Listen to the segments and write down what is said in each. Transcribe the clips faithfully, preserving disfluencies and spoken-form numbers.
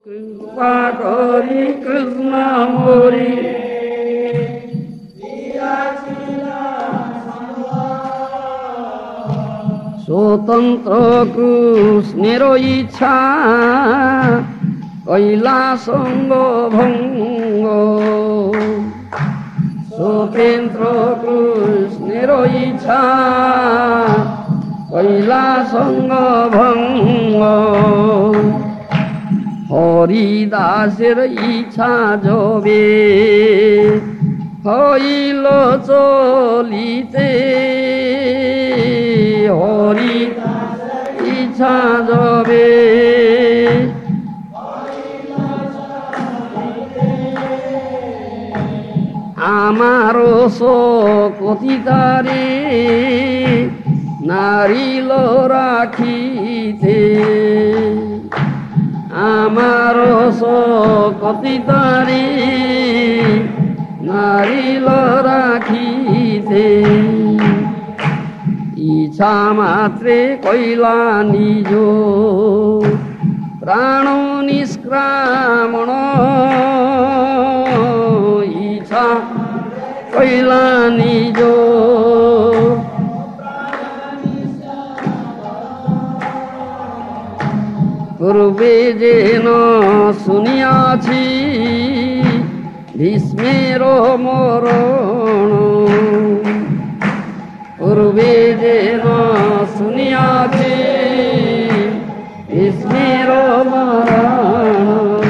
কৃপা করি কৃষ্ণ মরি স্বতন্ত্র কৃষ্ণের ইচ্ছা কৈলাসঙ্গ ভঙ্গ স্বতন্ত্র কৃষ্ণের ইচ্ছা কৈলাসঙ্গ ভঙ্গ হরিদাসের ইচ্ছা যবে হইল চলিতে হরিদাসের ইচ্ছা যবে আমারও সকতিতারে নারিল রাখিতে আমার সকতিতারে নারিল রাখিতে ইচ্ছা মাত্রে কইলা নিজ প্রাণ নিষ্ক্রামণ ইচ্ছা কইলা নিজ পূর্বে যেন শুনিয়াছি ভীষ্মের মরণ পূর্বে যেন শুনিয়াছি ভীষ্মের মরণ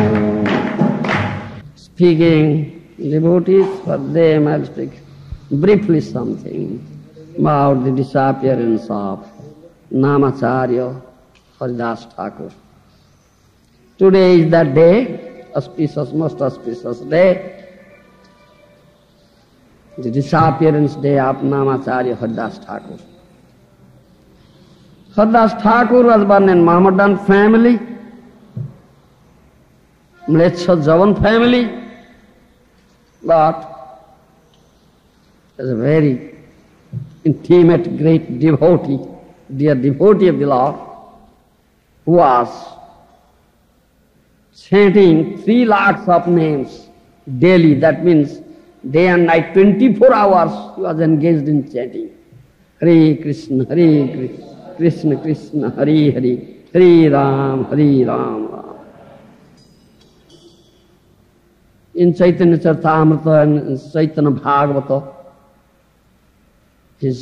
Speaking devotees, for them I'll speak briefly something about the disappearance of Namacharya Haridas Thakur. Today is that day, auspicious, most auspicious day, the disappearance day of Namacharya Haridas Thakur. Haridas Thakur was born in Mohammedan family, Mleccha Javan family, but as a very intimate, great devotee, dear devotee of the Lord, who was chanting three lakhs of names daily. That means day and night, twenty-four hours he was engaged in chanting. Hare Krishna, Hare Krishna, Krishna Krishna, Hare Hare, Hare Ram, Hare Ram, Ram. In Chaitanya Charitamrita and Chaitanya Bhagavata, his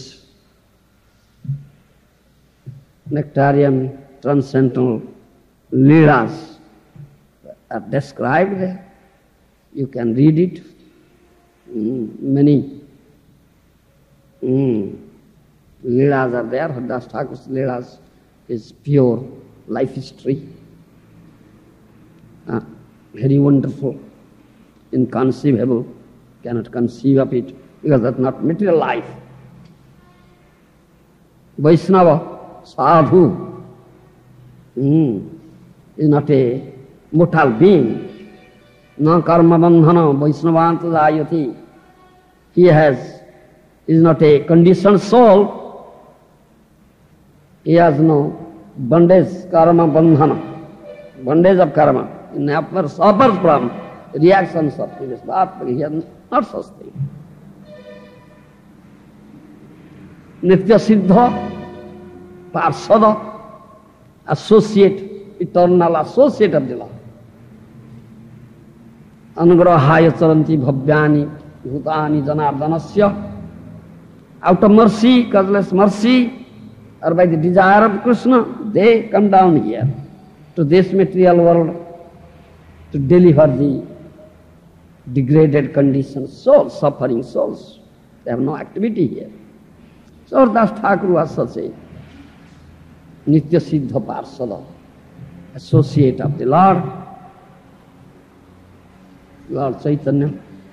nectarian transcendental leelas are described there. You can read it. Mm, many mm, leelas are there. Haridas Thakur's leelas is pure life history. Uh, very wonderful, inconceivable. Cannot conceive of it because that's not material life. Vaishnava, sadhu, mm, is not a mortal being. Na karma bandhana vaishnavanta jayati. He has, is not a conditioned soul. He has no bondage, karma bandhana, bondage of karma. He never suffers from reactions of previous birth, but he has not such thing. Nitya Siddha, Parsada, associate, eternal associate of the Lord. Anugrahaya charanti bhavyani bhutani janardanasya. Out of mercy, causeless mercy, or by the desire of Krishna, they come down here to this material world to deliver the degraded conditioned souls, suffering souls. They have no activity here. So Haridas Thakur was such a Nitya Siddha Parsada, associate of the Lord, Lord Chaitanya.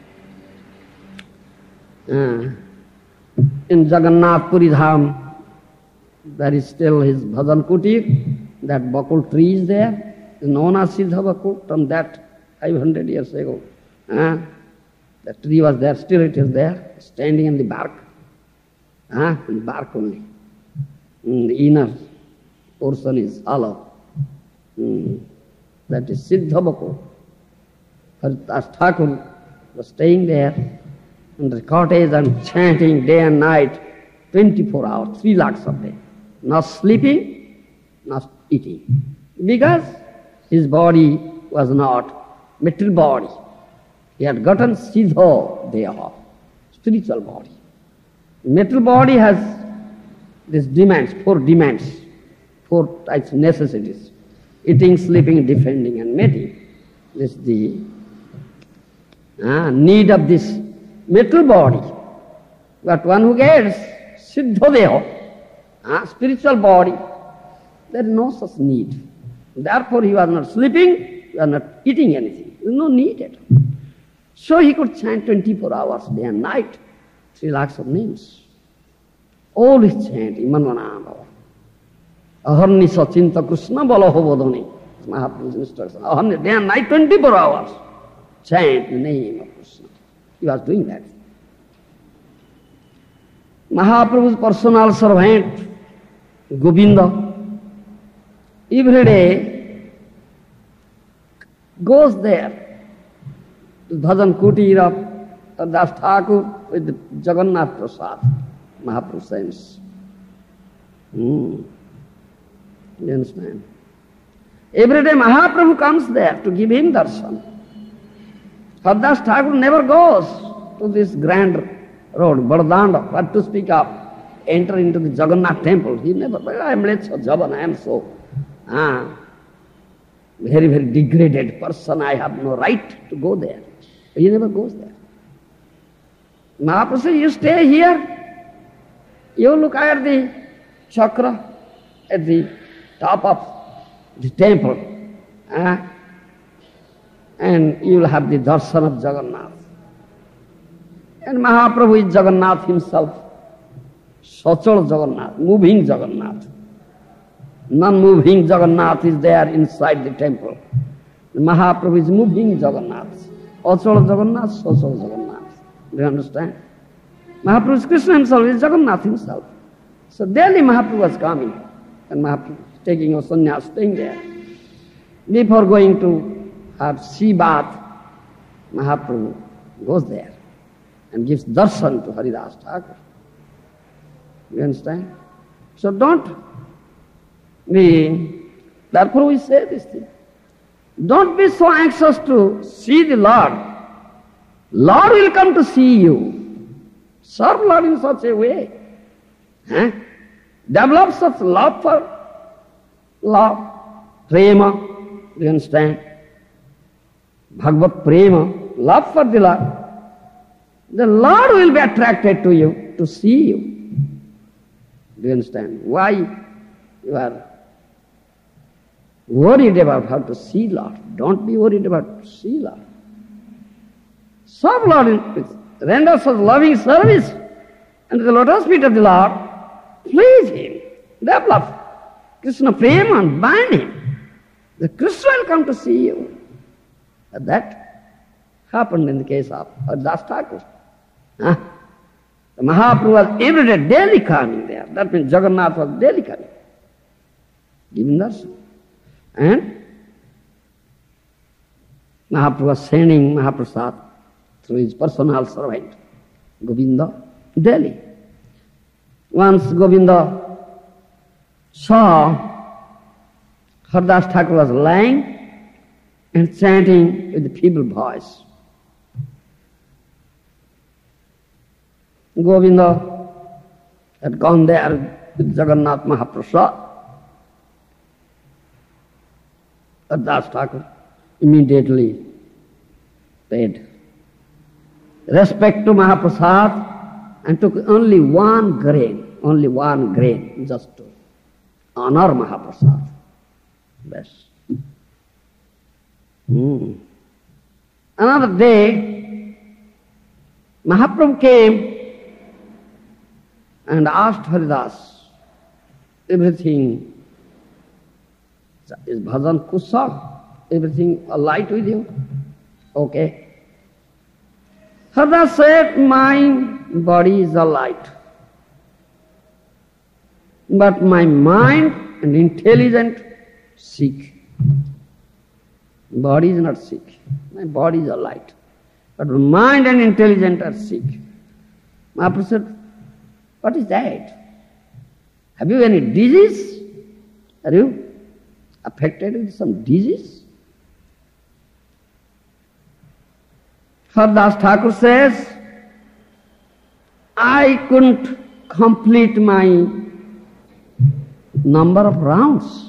Uh, in Jagannath Puri Dham, there is still his bhajan kutir, that bakul tree is there, is known as Siddha Bakul from that five hundred years ago. Uh, the tree was there, still it is there, standing in the bark. Uh, in the bark only. In the inner portion is hollow. Mm. that is Siddha Bakul. Haridas Thakur was staying there in the cottage and chanting day and night, twenty-four hours, three lakhs a day. Not sleeping, not eating. Because his body was not material body. He had gotten Siddha Deha, spiritual body. Material body has these demands, four demands, four types of necessities. Eating, sleeping, defending and mating. This is the uh, need of this material body. But one who gets Siddha Deha, uh, spiritual body, there is no such need. Therefore he was not sleeping, he was not eating anything. There is no need at all. So he could chant twenty-four hours day and night, three lakhs of names. All his chanting, Manvana Bhava. Aharni Sachinta Krishna Bala Hovadoni. Mahaprabhu's instruction. Aharni, day and night, twenty-four hours. Chant the name of Krishna. He was doing that. Mahaprabhu's personal servant, Govinda, every day goes there to Bhajan Kutir of Haridas Thakur with the Jagannath Prasad. Mahaprabhu sends. Hmm. You understand? Every day Mahaprabhu comes there to give him darshan. Haridas Thakur never goes to this grand road, Bardanda, what to speak of, enter into the Jagannath temple. He never, well, I am Lecha Javan, I am so ah, very, very degraded person, I have no right to go there. He never goes there. Mahaprabhu says, you stay here, you look at the chakra at the top of the temple, ah, and you will have the darshan of Jagannath. And Mahaprabhu is Jagannath himself, Sachal Jagannath, moving Jagannath. Non-moving Jagannath is there inside the temple. Mahaprabhu is moving Jagannath. Achal Jagannath, Sachal Jagannath. Do you understand? Mahaprabhu is Krishna himself, is Jagannath himself. So daily Mahaprabhu was coming, and Mahaprabhu is taking a sannyas, staying there. Before going to have sea bath, Mahaprabhu goes there and gives darshan to Haridas Thakur. You understand? So don't be, therefore we say this thing. Don't be so anxious to see the Lord. Lord will come to see you. Serve Lord in such a way. Eh? Develop such love for love, prema, do you understand? Bhagavad prema, love for the Lord. The Lord will be attracted to you, to see you. Do you understand? Why you are worried about how to see Lord? Don't be worried about see Lord. Serve Lord, render such loving service and the lotus feet of the Lord, please Him, develop Krishna prema and bind Him. The Krishna will come to see you. And that happened in the case of Haridas Thakur. Huh? The Mahaprabhu was every day, daily coming there. That means Jagannath was daily coming, giving darshan. And Mahaprabhu was sending Mahaprasad through his personal servant, Govinda, daily. Once Govinda saw Haridas Thakur was lying and chanting with a feeble voice. Govinda had gone there with Jagannath Mahaprasad. Haridas Thakur immediately paid respect to Mahaprasad and took only one grain, only one grain, just to honor Mahaprasad. Best. Hmm. Another day, Mahaprabhu came and asked Haridas, everything is bhajan kushal? Everything alight with you? Okay. Haridas said, my body is alight, but my mind and intelligence sick. Body is not sick. My body is all right. But mind and intelligence are sick. Mahaprabhu said, what is that? Have you any disease? Are you affected with some disease? Haridas Thakur says, I couldn't complete my number of rounds.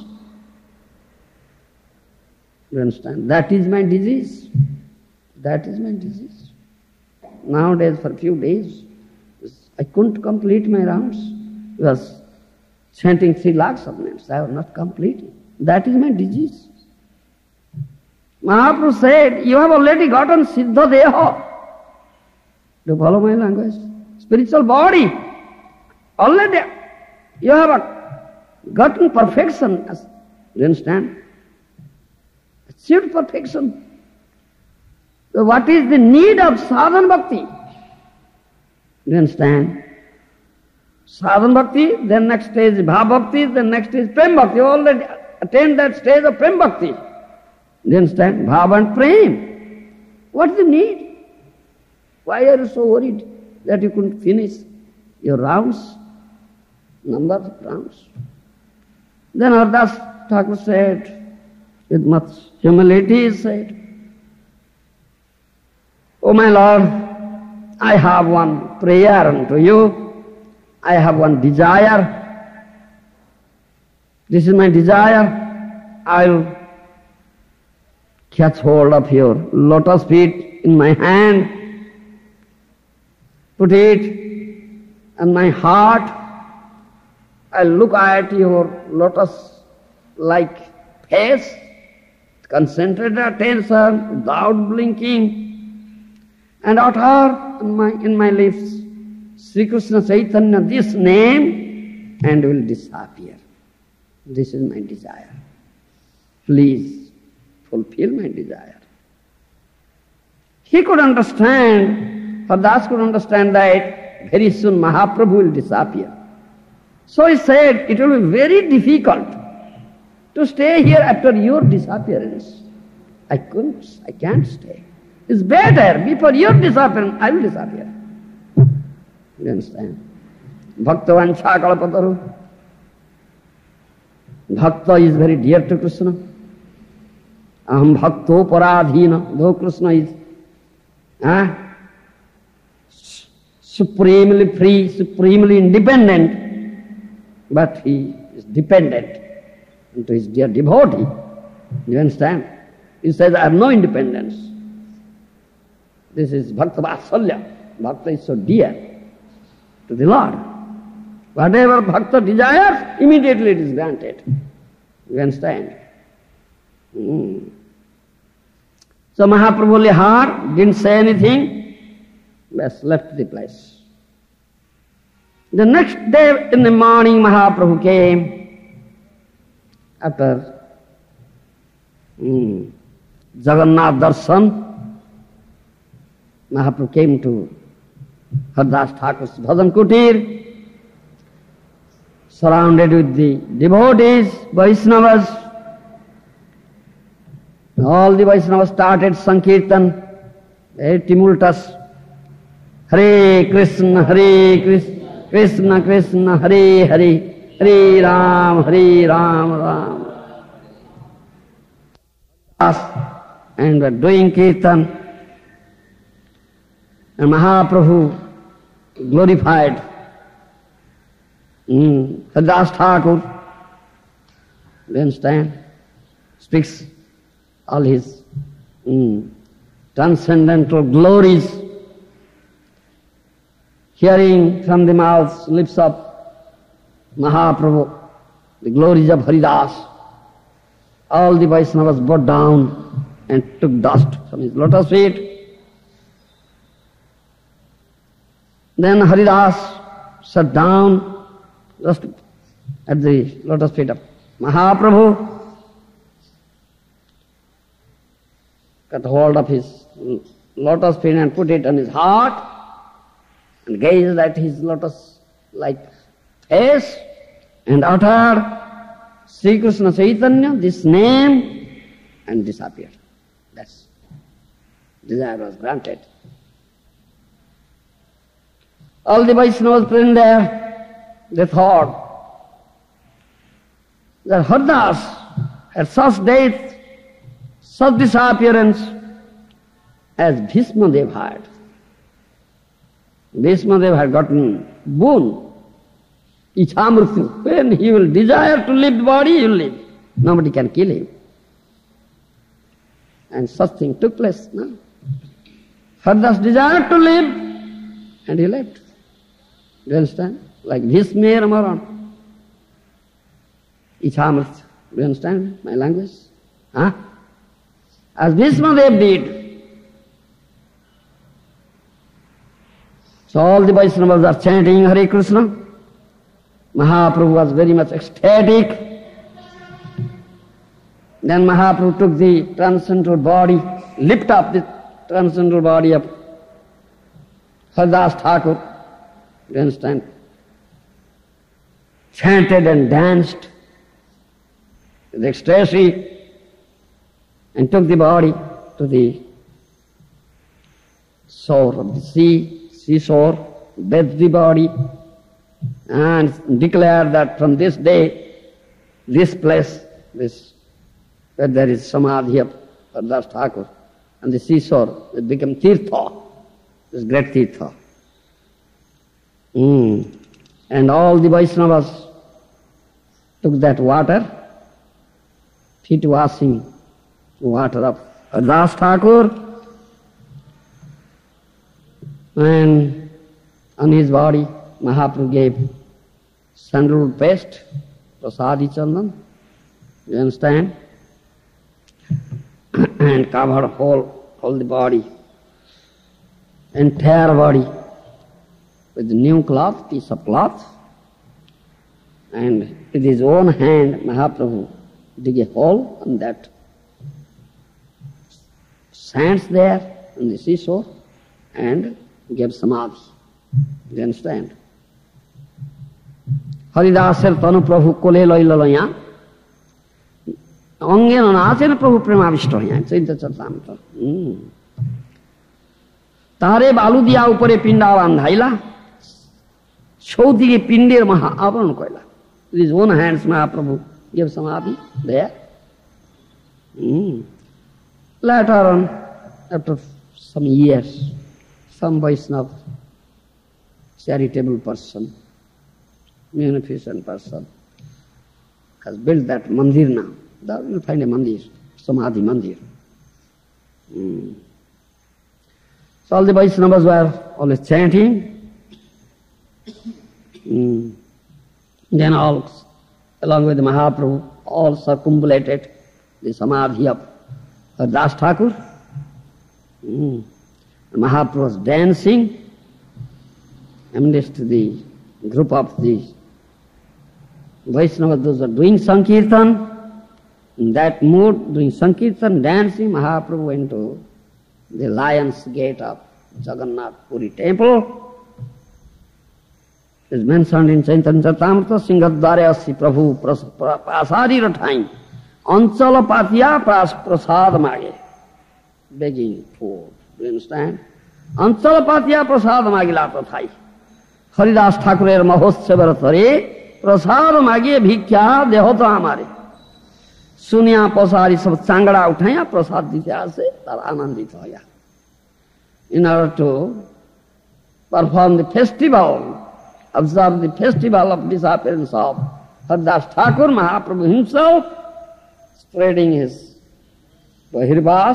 You understand? That is my disease. That is my disease. Nowadays, for a few days, I couldn't complete my rounds. I was chanting three lakhs of names. I was not completing. That is my disease. Mahaprabhu said, you have already gotten Siddha Deha. Do you follow my language? Spiritual body. Already you have gotten perfection. You understand? Achieved perfection. So what is the need of sadhana bhakti? You understand? Sadhana bhakti, then next stage is bhava bhakti, then next is prem bhakti. You already attained that stage of prem bhakti. You understand? Bhava and prem. What is the need? Why are you so worried that you couldn't finish your rounds? Number of rounds. Then Haridas Thakur said, with much humility, he said, Oh my Lord, I have one prayer unto you. I have one desire. This is my desire. I'll catch hold of your lotus feet in my hand, put it on my heart. I'll look at your lotus-like face, concentrate attention without blinking, and utter in my, in my lips, Sri Krishna Chaitanya, this name, and will disappear. This is my desire. Please fulfill my desire. He could understand, Haridas could understand that very soon Mahaprabhu will disappear. So he said, it will be very difficult to stay here after your disappearance. I couldn't, I can't stay. It's better, before your disappearance, I will disappear. You understand? Bhaktavan Chakalapataru. Bhakta is very dear to Krishna. Aham bhakto paradhina. Though Krishna is uh, supremely free, supremely independent, but he is dependent into his dear devotee. You understand? He says, I have no independence. This is Bhakta Vatsalya. Bhakta is so dear to the Lord. Whatever Bhakta desires, immediately it is granted. You understand? Mm. So Mahaprabhu only heard, didn't say anything, just left the place. The next day in the morning, Mahaprabhu came after mm, Jagannath Darshan. Mahaprabhu came to Haridas Thakur's Bhajan Kutir, surrounded with the devotees, Vaishnavas. All the Vaishnavas started Sankirtan, very tumultuous. Hare Krishna, Hare Krishna, Krishna Krishna, Hare Hare, Hare Ram, Hare Ram, Ram. And were doing Kirtan. And Mahaprabhu glorified mm, Haridas Thakur. You understand? Speaks all his mm, transcendental glories, hearing from the mouths, lips of Mahaprabhu, the glories of Haridas. All the Vaishnavas bowed down and took dust from his lotus feet. Then Haridas sat down just at the lotus feet of Mahaprabhu, got hold of his lotus feet and put it on his heart and gazed at his lotus-like face and uttered Sri Krishna Chaitanya, this name, and disappeared. desire was granted. All the Vaishnavas present there, they thought that Haridas had such death, such disappearance as Bhishma Dev had. Bhishma Dev had gotten boon, Ichamrityu. When he will desire to leave the body, he will leave. Nobody can kill him. And such thing took place. No? Haridas desired to live, and he left. Do you understand? Like Bhishma Maran. Ichamrityu. Do you understand my language? Huh? As Bhishma Dev did. So all the Vaishnavas are chanting Hare Krishna. Mahaprabhu was very much ecstatic. Then Mahaprabhu took the transcendental body, lifted up the transcendental body of Haridas Thakur. Do you understand? Chanted and danced with ecstasy and took the body to the shore of the sea, seashore, bathed the body and declared that from this day, this place, this where there is Samadhi of Haridas Thakur, and the seashore, it became Tirtha, this great Tirtha. Mm. And all the Vaishnavas took that water, feet washing water of Haridas Thakur, and on his body Mahaprabhu gave sandalwood paste, prasadi chandan, you understand? And covered whole, whole the body, entire body with new cloth, piece of cloth, and with his own hand Mahaprabhu dig a hole on that sands there on the seashore and gave samadhi. Do you understand? Haridaser tanu Prabhu kole loilalo ya অঙ্গে নাচেন প্রভু প্রেমাবিষ্ট হইয়া চৈত্য চৈতামৃত তাহারে বালু দিয়া উপরে পিণ্ডা বান্ধাইলা চৌদিকে পিণ্ডের মহা আবরণ কইলা. With his own hands Mahaprabhu gave samadhi there. Mm. Later on, after some years, some Vaishnava, charitable person, munificent person, has built that mandir now. There you will find a mandir, Samadhi mandir. Mm. So all the Vaishnavas were always chanting. Mm. Then all, along with the Mahaprabhu, all circumambulated the Samadhi of Haridas Thakur. Mm. Mahaprabhu was dancing amidst the group of the Vaishnavas, those who are doing Sankirtan. In that mood, doing Sankirtan, dancing, Mahaprabhu went to the Lion's Gate of Jagannath Puri temple. It is mentioned in Chaitanya Charitamrita, Singadware Asi Prabhu Prasadi Rathain, Anchala Patiya Prasad Mage, begging food. Do you understand? Anchala Patiya Prasad Magila Tathai. Haridas Thakurer Mahotsavar Tare, Prasad Mage Bhikya Dehota Amare. सुनिया पसारी सब चांगड़ा उठाया प्रसाद दिया से तार आनंदित होया. In order to perform the festival, observe the festival of disappearance of Haridas Thakur, Mahaprabhu himself, spreading his Bahirvas,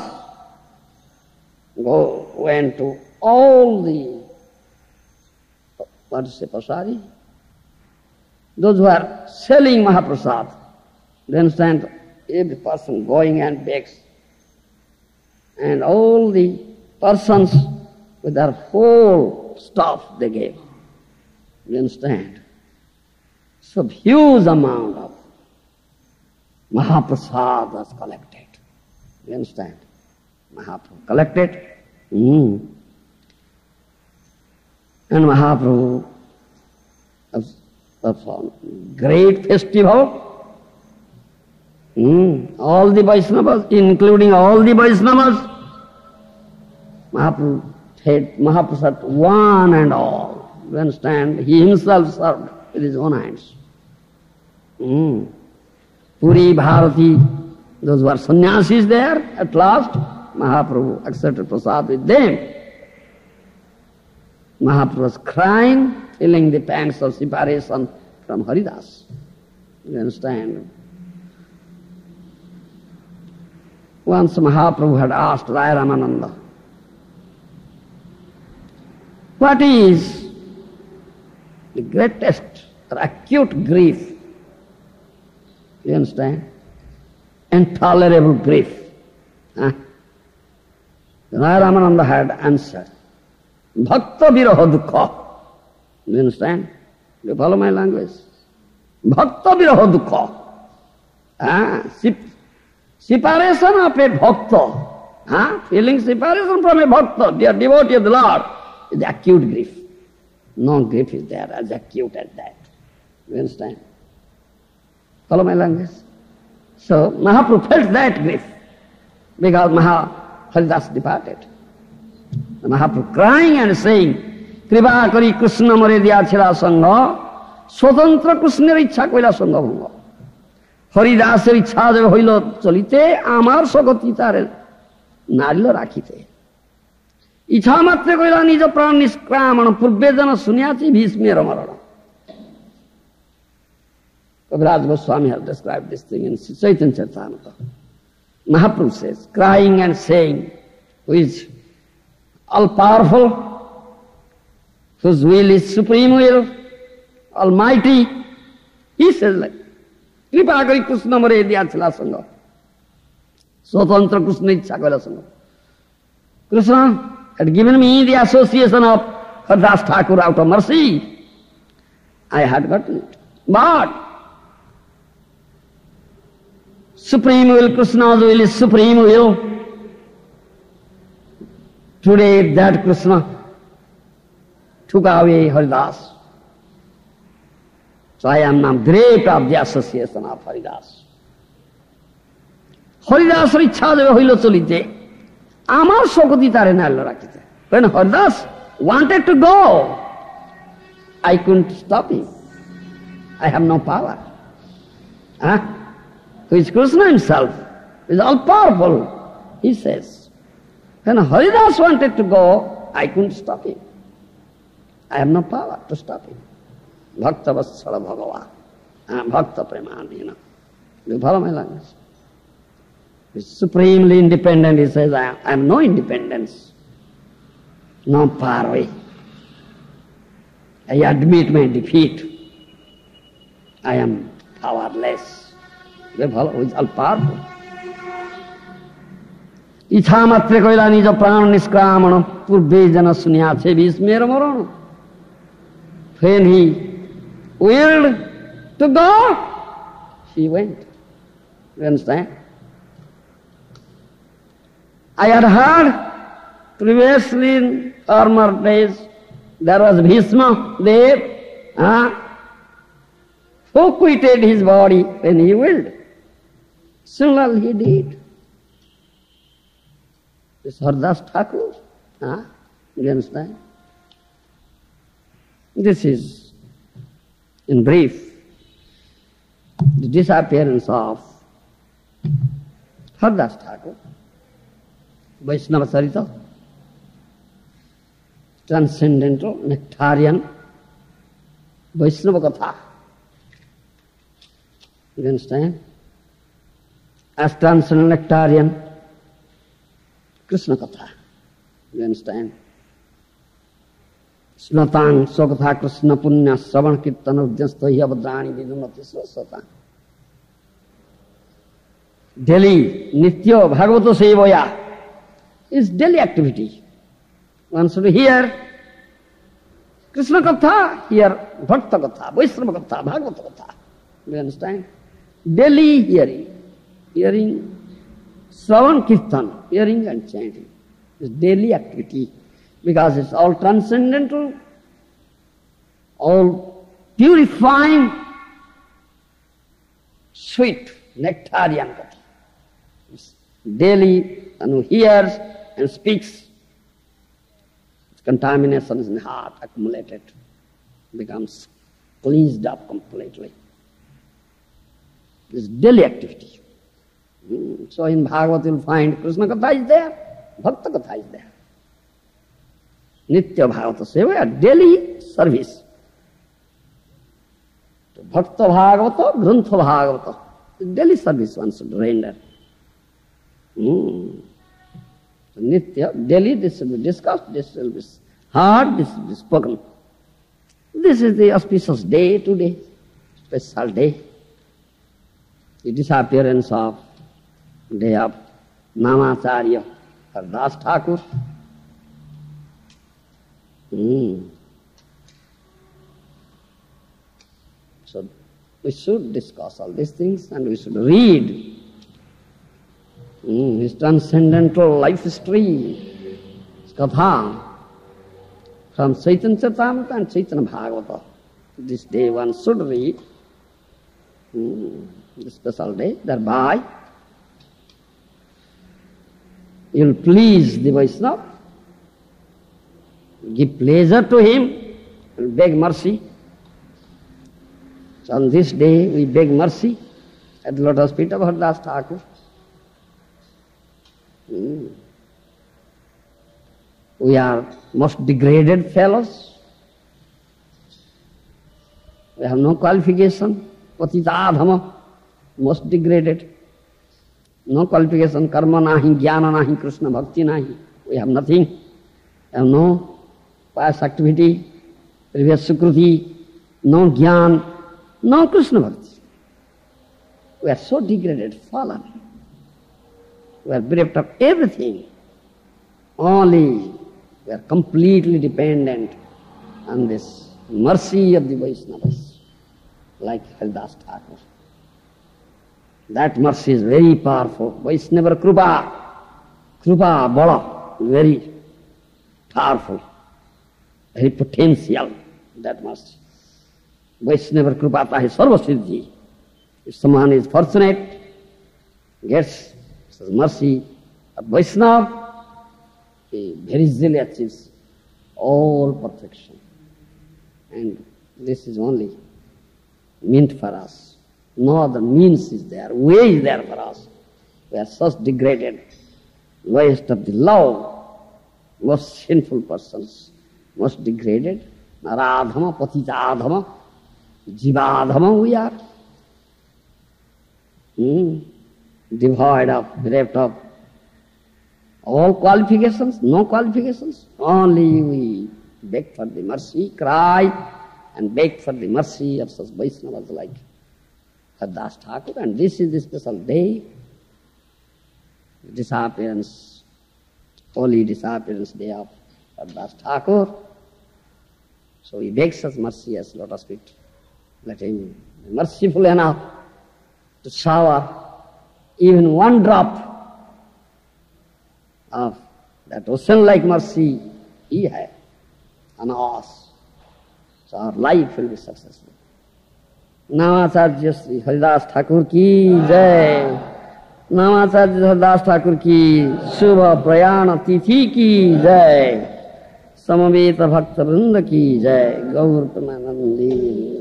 go went to all the, what is it, pasari? Those who are selling Mahaprasad. You understand? Every person going and begs. And all the persons with their whole stuff they gave. You understand? So huge amount of Mahaprasad was collected. You understand? Mahaprabhu collected. Mm. And Mahaprabhu performed great festival. Mm. All the Vaishnavas, including all the Vaishnavas, Mahaprabhu had Mahaprasad one and all. You understand? He himself served with his own hands. Mm. Puri, Bharati, those were sannyasis there. At last, Mahaprabhu accepted prasad with them. Mahaprabhu was crying, feeling the pangs of separation from Haridas. You understand? Once Mahaprabhu had asked Raya Ramananda, what is the greatest or acute grief? You understand? Intolerable grief. Huh? Raya Ramananda had answered, Bhakta Viraha Dukkha. You understand? Do you follow my language? Bhakta Viraha Dukkha. Ah, separation of a bhakta, ah, feeling separation from a bhakta, dear devotee of the Lord, is acute grief. No grief is there as acute as that. You understand? Follow my language? So Mahaprabhu felt that grief because Maha Haridas departed. The Mahaprabhu crying and saying, Kripa kari Krishna more diya chila sangha, swatantra Krishner ichha koila sangha bhanga. Haridaser ichha jebe hoilo cholite, amar sagati tare narilo rakhite. Ichha matre koila nijo pran niskramana, purbe jana sunyachi bhismera marana. Kaviraj Goswami has described this thing in Chaitanya Charitamrita. Mahaprabhu says, crying and saying, who is all-powerful, whose will is supreme will, almighty, he says like, Kripa kari Krishna more diya chila sangha. Swatantra Krishna ichha koila sangha. Krishna had given me the association of Haridas Thakur out of mercy. I had gotten it. But supreme will, Krishna's will is supreme will. Today that Krishna took away Haridas. So I am now great of the association of Haridas. Haridas ichha jebe hoilo cholite, amar sokoti tare narilo rakhite. When Haridas wanted to go, I couldn't stop him. I have no power. Huh? Who is Krishna himself, is all-powerful, he says. When Haridas wanted to go, I couldn't stop him. I have no power to stop him. Bhakta Vatsala Bhagava. Uh, Bhakta Premanina. Do you follow my language? He's supremely independent. He says, I have no independence. No power. I admit my defeat. I am powerless. Do you follow? Who is all powerful. Ichha matre koila nijo pran niskramana, purbe jana sunyache bhismera marana. When he willed to go, he went. You understand? I had heard previously in former days, there was Bhishma there, huh, who quitted his body when he willed. Similarly he did. This Haridas Thakur, huh? You understand? This is, in brief, the disappearance of Haridas Thakur, Vaishnava Charita, transcendental, nectarian, Vaishnava Katha. You understand? As transcendental nectarian, Krishna Katha. You understand? Snatang Sokatha Krishna Punya Savan Kirtan Ujjasta Yavadrani Vidunati Swasata. Daily, Nitya Bhagavata Sevaya is daily activity. One should hear Krishna Katha, hear Bhakta Katha, Vaishnava Katha, Bhagavata Katha. You understand? Daily hearing, hearing Shravan Kirtan, hearing and chanting. It's daily activity because it's all transcendental, all purifying, sweet, nectarian Katha. It's daily, and who hears and speaks contamination in the heart accumulated, becomes cleansed up completely. This daily activity. Mm. So in Bhagavad you'll find Krishna Katha is there, Bhakta Katha is there. Nitya Bhagavata Seva, daily service. So Bhakta Bhagavata, Grantha Bhagavata, daily service one should render. Mm. So Nitya, daily this will be discussed, this will be heard, this will be spoken. This is the auspicious day today, special day. The disappearance of day of Namacharya Haridas Thakur. Mm. So we should discuss all these things and we should read mm, his transcendental life history, his katha from Chaitanya Charitamrita and Chaitanya Bhagavata. This day one should read, mm, this special day, thereby you will please the Vaishnava, give pleasure to him, and beg mercy. So on this day we beg mercy at the lotus feet of Haridas Thakur. Mm. We are most degraded fellows. We have no qualification. Patita adhama, most degraded. No qualification, karma nahi, jnana nahi, Krishna bhakti nahi. We have nothing. We have no past activity, previous sukruti, no jnana, no Krishna bhakti. We are so degraded, fallen. We are bereft of everything. Only we are completely dependent on this mercy of the Vaishnavas, like Haridas Thakur. That mercy is very powerful. Vaishnava Krupa, Krupa Bala, very powerful, very potential, that mercy. Vaishnava Krupa Tahi Sarva Siddhi. If someone is fortunate, gets mercy of Vaishnava, he very easily achieves all perfection. And this is only meant for us. No other means is there, way is there for us. We are such degraded, waste of the love, most sinful persons, most degraded, naradhama, patitadhama, jivadhama we are. Hmm. Devoid of, bereft of all qualifications, no qualifications, only we beg for the mercy, cry and beg for the mercy of such Vaishnavas like Haridas Thakur. And this is the special day, disappearance, holy disappearance day of Haridas Thakur. So we beg such mercy as lotus feet. Let him be merciful enough to shower even one drop of that ocean-like mercy he had on us. So our life will be successful. Namacharya Sri Haridas Thakur ki jai. Namacharya Haridas Thakur ki Shubha Prayana Tithi ki jai. Samaveta Bhakta Vrinda ki jai. Gaur Pramanandi.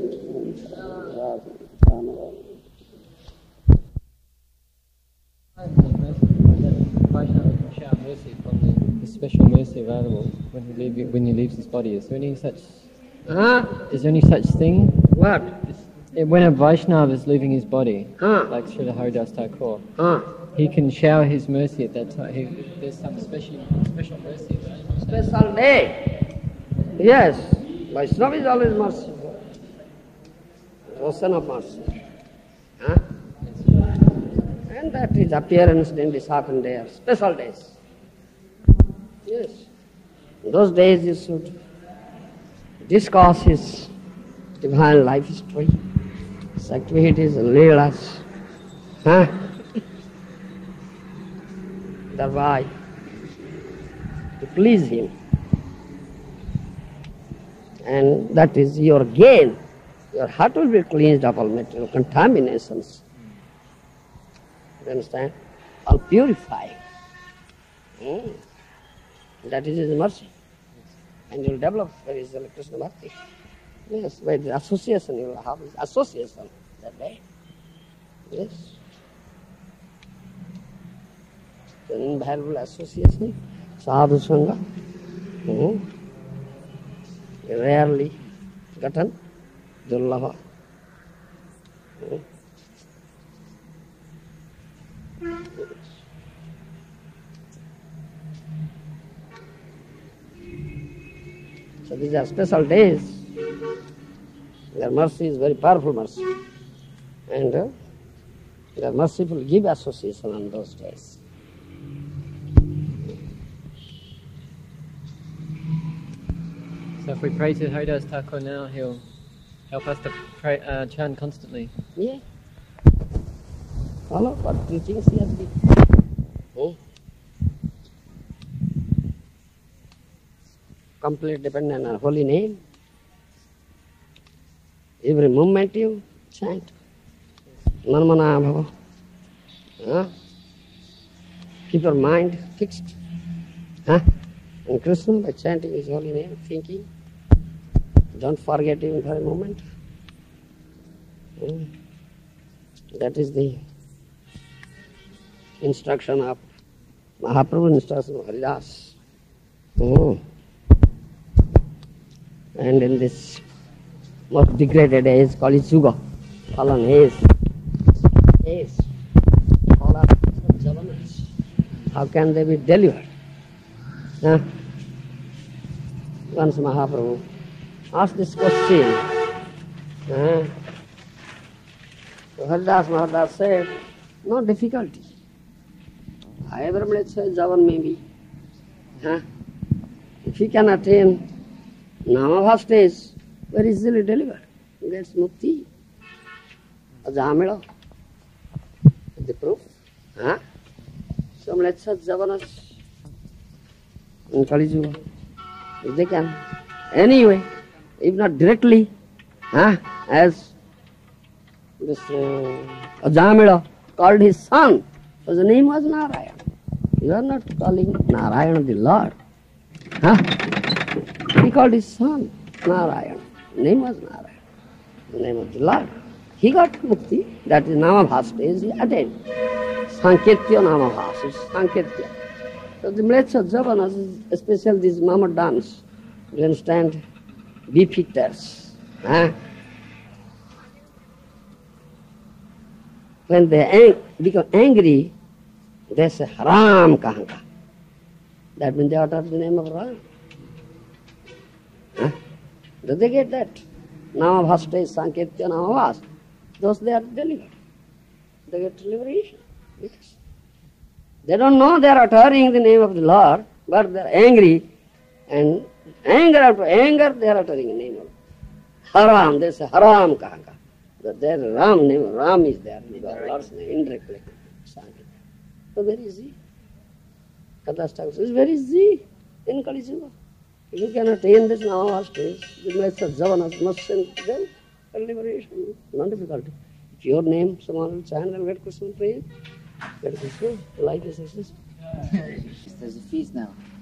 Special mercy available when he leave, when he leaves his body. Is there any such? Huh? Is there any such thing? What? When a Vaishnava is leaving his body, Huh? like Srila Haridas Thakur, Huh? he can shower his mercy at that time. He, there's some special special mercy. Right? Special day. Yes. Vaishnava is always merciful. Ocean of mercy. Huh? And that is appearance in the certain day, special days. Yes. In those days you should discuss his divine life history, his activities and leelas. Huh? Thereby to please him. And that is your gain. Your heart will be cleansed of all material contaminations. You understand? All purified. Mm. That is his mercy. and you'll develop very easily Krishna Bhakti. Yes, by the association you will have this association that way. Yes. An invaluable association, sadhu sangha, hmm. rarely gotten, durlabha. Hmm. So these are special days. Their mercy is very powerful mercy. And uh, they are merciful, give association on those days. So if we pray to Haridas Thakur now, he'll help us to pray, uh, chant constantly. Yeah. Follow what teachings he has given. Hmm? Complete dependent on holy name. Every moment you chant. Manmana bhava. Huh? Keep your mind fixed. Huh? And Krishna by chanting his holy name, thinking. Don't forget even for a moment. Hmm? That is the instruction of Mahaprabhu, instruction of Haridas. Hmm. And in this most degraded age called Yuga, fallen age, age, all are javanas. How can they be delivered? Huh? Once Mahaprabhu asked this question. Huh? So Haridas Maharaj said, no difficulty. However much javan may be. Huh? If he can attain Namabha stage, very easily delivered. He gets mukti. Ajamila. The proof. Huh? Some let's say javanas in Kali Yuga. If they can. Anyway, if not directly, huh? As this uh, Ajamila called his son, so the name was Narayana. You are not calling Narayana the Lord. Huh? He called his son Narayana. Name was Narayana. The name of the Lord. He got mukti. That is Namabha stage he attained. Sanketya Namabha is Sanketya. So the Mlecha Javanas, especially these Mama dance, you understand, beefeaters. Huh? When they ang- become angry, they say Haram Kahanka. That means they utter the name of Ram. Huh? Do they get that? Namabha stage, Sanketya Namabhas. Those they are delivered. They get liberation. Yes. They don't know they are uttering the name of the Lord, but they are angry, and anger after anger they are uttering the name of Haram. They say Haram Kahanka. But their Ram name, Ram is there, the Lord's name, indirectly. So very easy. Haridas Thakur says, very easy in Kali Yuga. If you can attain this Namabha stage, the message of Javanas must send them for liberation. No difficulty. If your name, someone will chant and get Krishna praise, get Krishna, life is exists. There's a feast now.